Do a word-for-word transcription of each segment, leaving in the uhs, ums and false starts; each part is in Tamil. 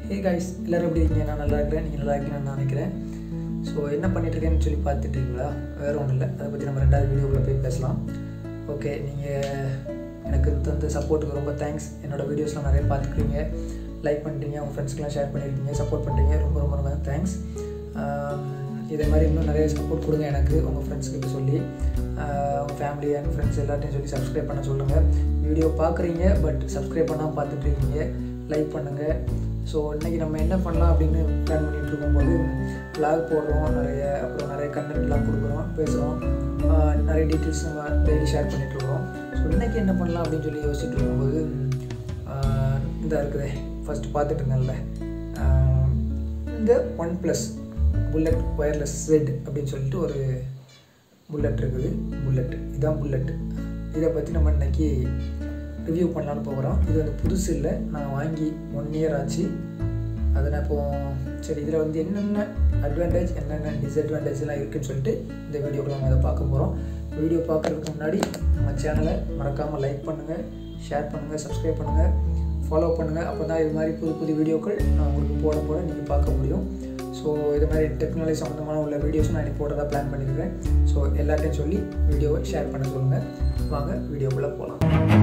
Hey guys, எல்லாரும் எப்படி இருக்கீங்க? நான் நல்லா இருக்கேன். நீங்க நல்லா இருக்கீங்கன்னு நான் நினைக்கிறேன். ஸோ என்ன பண்ணிட்டு இருக்கேன்னு சொல்லி பார்த்துட்டு இருக்கீங்களா? வேற ஒன்றும் இல்லை, அதை பற்றி நம்ம ரெண்டாவது வீடியோக்குள்ள போய் பேசலாம். ஓகே, நீங்கள் எனக்கு தந்த சப்போர்ட்டுக்கு ரொம்ப தேங்க்ஸ். என்னோடய வீடியோஸ்லாம் நிறைய பார்த்துக்கிறீங்க, லைக் பண்ணிட்டீங்க, உங்கள் ஃப்ரெண்ட்ஸ்க்கெலாம் ஷேர் பண்ணியிருக்கீங்க, சப்போர்ட் பண்ணுறீங்க. ரொம்ப ரொம்ப ரொம்ப தேங்க்ஸ். இதே மாதிரி இன்னும் நிறைய சப்போர்ட் கொடுங்க எனக்கு, உங்கள் ஃப்ரெண்ட்ஸ்கிட்ட சொல்லி, உங்கள் ஃபேமிலி அண்ட் ஃப்ரெண்ட்ஸ் எல்லாத்தையும் சொல்லி சப்ஸ்கிரைப் பண்ண சொல்லுங்கள். வீடியோ பார்க்குறீங்க பட் சப்ஸ்கிரைப் பண்ணாமல் பார்த்துட்ருக்கீங்க, லைக் பண்ணுங்கள். ஸோ இன்றைக்கி நம்ம என்ன பண்ணலாம் அப்படின்னு பிளான் பண்ணிகிட்டு இருக்கும்போது விளாக் போடுறோம் நிறைய, அப்புறம் நிறைய கண்டென்ட்லாம் கொடுக்குறோம், பேசுகிறோம், நிறைய டீட்டெயில்ஸ் நம்ம டெய்லி ஷேர் பண்ணிகிட்ருக்கோம். ஸோ இன்றைக்கி என்ன பண்ணலாம் அப்படின்னு சொல்லி யோசிச்சுட்டு இருக்கும்போது இந்த இருக்குதே, ஃபஸ்ட்டு பார்த்துட்டுங்கல்ல, இந்த one plus bullet wireless jet அப்படின்னு சொல்லிட்டு ஒரு புல்லட் இருக்குது. புல்லட் இதான் புல்லட். இதை பற்றி நம்ம இன்றைக்கி ரிவ்யூ பண்ணலான்னு போகிறோம். இது வந்து புதுசு இல்லை, நான் வாங்கி ஒன் இயர் ஆச்சு. அதை நான் இப்போ சரி இதில் வந்து என்னென்ன அட்வான்டேஜ் என்னென்ன டிஸ்அட்வான்டேஜ்லாம் இருக்குதுன்னு சொல்லிட்டு இந்த வீடியோக்குள்ள நம்ம அதை பார்க்க போகிறோம். வீடியோ பார்க்குறதுக்கு முன்னாடி நம்ம சேனலை மறக்காமல் லைக் பண்ணுங்கள், ஷேர் பண்ணுங்கள், சப்ஸ்கிரைப் பண்ணுங்கள், ஃபாலோ பண்ணுங்கள். அப்போ தான் இது மாதிரி புது புது வீடியோக்கள் நான் உங்களுக்கு போட போட நீங்கள் பார்க்க முடியும். ஸோ இது மாதிரி டெக்னாலஜி சம்மந்தமான உள்ள வீடியோஸும் நான் போடுறதா பிளான் பண்ணியிருக்கேன். ஸோ எல்லாத்தையும் சொல்லி வீடியோவை ஷேர் பண்ண சொல்லுங்கள். வாங்க வீடியோக்குள்ளே போகலாம்.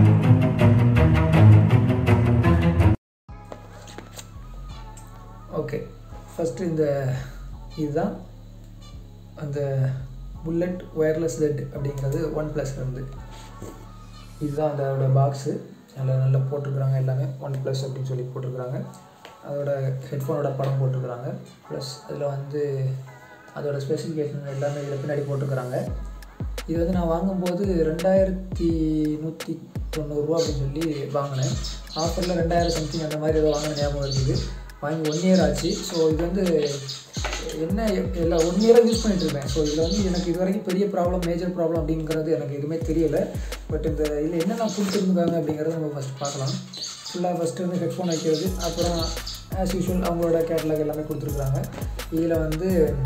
ஓகே, ஃபஸ்ட்டு இந்த இதுதான் அந்த புல்லட் ஒயர்லெஸ் ஜெட் அப்படிங்கிறது ஒன் ப்ளஸ் இருந்து. இதுதான் அதோட பாக்ஸு, அதில் நல்லா போட்டிருக்குறாங்க, எல்லாமே ஒன் ப்ளஸ் அப்படின்னு சொல்லி போட்டிருக்குறாங்க. அதோட ஹெட்ஃபோனோட படம் போட்டிருக்குறாங்க, ப்ளஸ் அதில் வந்து அதோட ஸ்பெசிஃபிகேஷன் எல்லாமே இதில் பின்னாடி போட்டிருக்குறாங்க. இது வந்து நான் வாங்கும்போது ரெண்டாயிரத்தி நூற்றி தொண்ணூறுரூவா அப்படின்னு சொல்லி வாங்கினேன். ஆஃபரில் ரெண்டாயிரம் சம்திங் அந்த மாதிரி ஏதோ வாங்கின ஞாபகம் இருக்குது. வாங்கி ஒன் இயர் ஆச்சு. ஸோ இது வந்து என்ன எல்லா ஒன் இயராக யூஸ் பண்ணிகிட்ருக்கேன். ஸோ இதில் வந்து எனக்கு இது வரைக்கும் பெரிய ப்ராப்ளம், மேஜர் ப்ராப்ளம் அப்படிங்கிறது எனக்கு எதுவுமே தெரியலை. பட் இந்த இதில் என்னென்ன கொடுத்துருக்காங்க அப்படிங்கிறத நம்ம ஃபஸ்ட் பார்க்கலாம். ஃபுல்லாக ஃபஸ்ட்டு வந்து ஹெட்ஃபோன் வைக்கிறது, அப்புறம் ஆஸ் யூஷுவல் அவங்களோட கேட்லாக் எல்லாமே கொடுத்துருக்குறாங்க. இதில் வந்து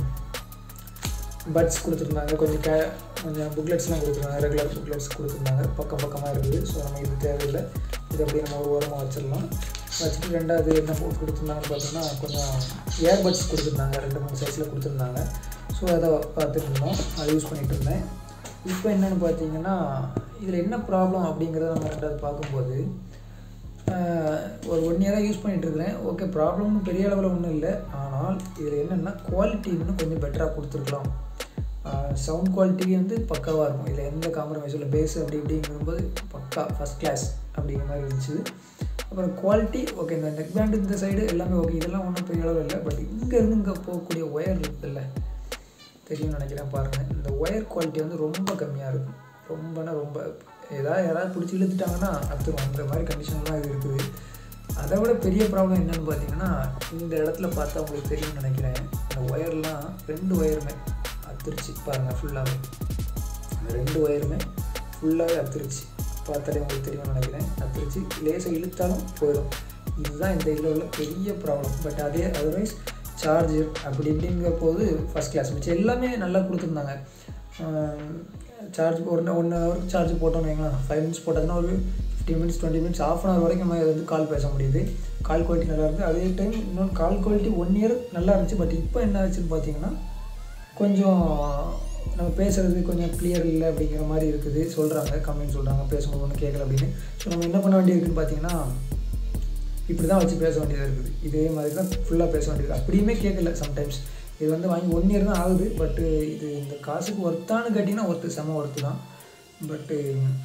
பட்ஸ் கொடுத்துருந்தாங்க, கொஞ்சம் கே கொஞ்சம் புக்லெட்ஸ்லாம் கொடுத்துருந்தாங்க, ரெகுலர் புக்லெட்ஸ் கொடுத்துருந்தாங்க, பக்கம் பக்கமாக இருக்குது. ஸோ நம்ம இது தேவையில்லை, இது அப்படியே நம்ம ஒரு ஓரமாக வச்சிடலாம். வச்சுட்டு ரெண்டாவது என்ன போட்டு கொடுத்துருந்தாங்கன்னு பார்த்தோம்னா கொஞ்சம் ஏர்பட்ஸ் கொடுத்துருந்தாங்க, ரெண்டு மூணு சைஸில் கொடுத்துருந்தாங்க. ஸோ அதை பார்த்துட்டு இருந்தோம், அதை யூஸ் பண்ணிகிட்டு இருந்தேன். இப்போ என்னென்னு பார்த்தீங்கன்னா இதில் என்ன ப்ராப்ளம் அப்படிங்கிறத நம்ம ரெண்டாவது பார்க்கும்போது ஒரு ஒன் இயராக யூஸ் பண்ணிகிட்ருக்கிறேன். ஓகே, ப்ராப்ளம்னு பெரிய அளவில் ஒன்றும் இல்லை. ஆனால் இதில் என்னென்னா குவாலிட்டி இன்னும் கொஞ்சம் பெட்டராக கொடுத்துருக்கலாம். சவுண்ட் குவாலிட்டி வந்து பக்காவாக இருக்கும், இதில் எந்த காம்ப்ரமைஸும் இல்லை. பேஸ் அப்படி இப்படிங்கும்போது பக்கா ஃபஸ்ட் கிளாஸ் அப்படிங்கிற மாதிரி இருந்துச்சு. அப்புறம் குவாலிட்டி ஓகே, இந்த நெக் பேண்டு இந்த சைடு எல்லாமே ஓகே, இதெல்லாம் ஒன்றும் பெரிய அளவில் இல்லை. பட் இங்கேருந்து இங்கே போகக்கூடிய ஒயர் இருக்குதுல்ல, தெரியும்னு நினைக்கிறேன் பாருங்கள். இந்த ஒயர் குவாலிட்டி வந்து ரொம்ப கம்மியாக இருக்கும், ரொம்பனா ரொம்ப. ஏதாவது யாராவது பிடிச்சி இழுத்துட்டாங்கன்னா அத்துரும், அந்த மாதிரி கண்டிஷன்லாம் இது இருக்குது. அதை விட பெரிய ப்ராப்ளம் என்னென்னு பார்த்தீங்கன்னா இந்த இடத்துல பார்த்தா உங்களுக்கு தெரியும்னு நினைக்கிறேன், இந்த ஒயர்லாம் ரெண்டு ஒயருமே அத்துருச்சு பாருங்கள். ஃபுல்லாகவே ரெண்டு ஒயருமே ஃபுல்லாகவே அத்துருச்சு, பார்த்தாலே உங்களுக்கு தெரியும்னு நினைக்கிறேன். அத்துருச்சு, லேசாக இழுத்தாலும் போயிடும். இதுதான் இந்த இதில் உள்ள பெரிய ப்ராப்ளம். பட் அதே அதர்வைஸ் சார்ஜர் அப்படி இப்படிங்கிற போது ஃபஸ்ட் கிளாஸ். மிச்சம் எல்லாமே நல்லா கொடுத்துருந்தாங்க. சார்ஜ் ஒரு ஒன் ஹவருக்கு சார்ஜ் போட்டோன்னு வைங்களேன், ஃபைவ் மினிட்ஸ் போட்டதுன்னா ஒரு fifteen minutes twenty minutes half an hour வரைக்கும் நம்ம வந்து கால் பேச முடியுது. கால் குவாலிட்டி நல்லா இருக்குது. அதே டைம் இன்னொன்று கால் குவாலிட்டி ஒன் இயர் நல்லா இருந்துச்சு. பட் இப்போ என்ன ஆச்சுன்னு பார்த்தீங்கன்னா கொஞ்சம் நம்ம பேசுகிறது கொஞ்சம் கிளியர் இல்லை அப்படிங்கிற மாதிரி இருக்குது சொல்கிறாங்க, கம்மின்னு சொல்கிறாங்க, பேசும்போது ஒன்றும் கேட்கல அப்படின்னு. ஸோ நம்ம என்ன பண்ண வேண்டியிருக்குன்னு பார்த்தீங்கன்னா இப்படி தான் வச்சு பேச வேண்டியதாக இருக்குது. இதே மாதிரி தான் ஃபுல்லாக பேச வேண்டியது. அப்படியுமே கேட்கல சம்டைம்ஸ். இது வந்து வாங்கி ஒன் இயர் தான் ஆகுது. பட்டு இது இந்த காசுக்கு ஒர்த்தானு கேட்டிங்கன்னா ஒர்த்து, செம ஒர்த்து தான். பட்டு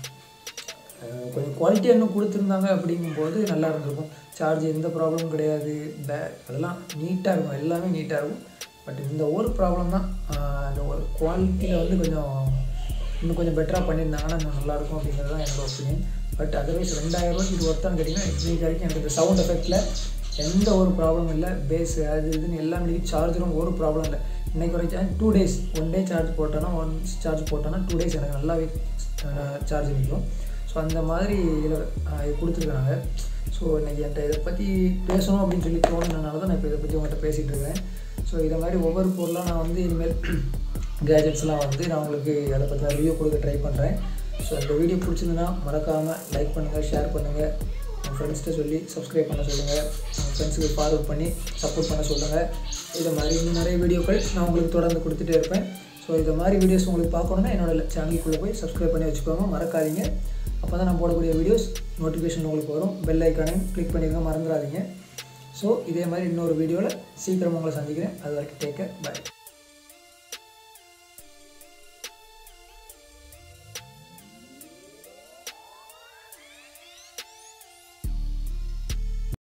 கொஞ்சம் குவாலிட்டியாக இன்னும் கொடுத்துருந்தாங்க அப்படிங்கும்போது நல்லா இருந்திருக்கும். சார்ஜ் எந்த ப்ராப்ளமும் கிடையாது, பே அதெல்லாம் நீட்டாக இருக்கும், எல்லாமே நீட்டாக இருக்கும். பட் இந்த ஒரு ப்ராப்ளம் தான், அந்த ஒரு குவாலிட்டியில் வந்து கொஞ்சம் இன்னும் கொஞ்சம் பெட்டராக பண்ணியிருந்தாங்கன்னா இன்னும் நல்லாயிருக்கும் அப்படிங்கிறது தான் என்னோடய ஒப்பீனியன். பட் அதர்வைஸ் ரெண்டாயிரம் ரூபாய்க்கு இது ஒர்த்தான்னு கேட்டிங்கன்னா இன்னைக்கு வரைக்கும் எனக்கு இந்த சவுண்ட் எஃபெக்டில் எந்த ஒரு ப்ராப்ளமும் இல்லை. பேஸ் அது இதுன்னு எல்லாமே சார்ஜரும் ஒரு ப்ராப்ளம் இல்லை. இன்றைக்கு வரைக்கும் two days one day charge போட்டோன்னா ஒன் சார்ஜ் போட்டோன்னா டூ டேஸ் எனக்கு நல்லாவே சார்ஜ் நிற்கும். ஸோ அந்த மாதிரி இதில் இது கொடுத்துருக்காங்க. ஸோ இன்றைக்கி என்கிட்ட இதை பற்றி பேசணும் அப்படின்னு சொல்லி தோணுனதுனால தான் நான் இப்போ இதை பற்றி உங்கள்கிட்ட பேசிகிட்டு இருக்கேன். ஸோ இதை மாதிரி ஒவ்வொரு பொருளாக நான் வந்து இனிமேல் கேஜெட்ஸ்லாம் வந்து நான் உங்களுக்கு அதை பற்றி ரிவ்யூ கொடுக்க ட்ரை பண்ணுறேன். ஸோ இந்த வீடியோ பிடிச்சிருந்ததுன்னா மறக்காமல் லைக் பண்ணுங்கள், ஷேர் பண்ணுங்கள், உங்கள் ஃப்ரெண்ட்ஸ்கிட்ட சொல்லி சப்ஸ்கிரைப் பண்ண சொல்லுங்கள், உங்கள் ஃப்ரெண்ட்ஸுக்கு ஃபார்வர்ட் பண்ணி சப்போர்ட் பண்ண சொல்லுங்கள். இது மாதிரி இன்னும் நிறைய வீடியோக்கள் நான் உங்களுக்கு தொடர்ந்து கொடுத்துட்டே இருப்பேன். ஸோ இது மாதிரி வீடியோஸ் உங்களுக்கு பார்க்கணுன்னா என்னோடய சேனலுக்குள்ளே போய் சப்ஸ்கிரைப் பண்ணி வச்சுக்கோங்க, மறக்காதீங்க. அப்போ தான் நான் போடக்கூடிய வீடியோஸ் நோட்டிஃபிகேஷன் உங்களுக்கு வரும். பெல் ஐக்கானையும் கிளிக் பண்ணிடுங்க, மறந்துடாதீங்க. ஸோ இதே மாதிரி இன்னொரு வீடியோவில் சீக்கிரம் உங்களை சந்திக்கிறேன். அது வரைக்கும் டேக் கேர், பை.